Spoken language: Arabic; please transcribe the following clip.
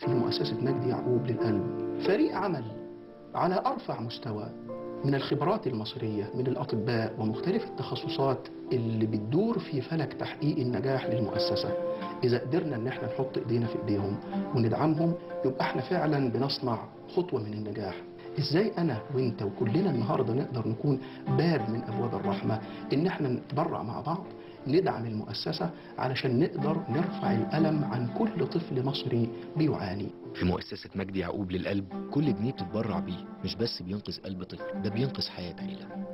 في مؤسسة مجدي يعقوب للقلب فريق عمل على أرفع مستوى من الخبرات المصرية، من الأطباء ومختلف التخصصات اللي بتدور في فلك تحقيق النجاح للمؤسسة. إذا قدرنا إن احنا نحط إيدينا في إيديهم وندعمهم، يبقى احنا فعلا بنصنع خطوة من النجاح. إزاي أنا وإنت وكلنا النهاردة نقدر نكون باب من أبواب الرحمة، إن احنا نتبرع مع بعض، ندعم المؤسسة علشان نقدر نرفع الألم عن كل طفل مصري بيعاني. في مؤسسة مجدي يعقوب للقلب كل جنيه بتتبرع بيه مش بس بينقذ قلب طفل، ده بينقذ حياة عيلة.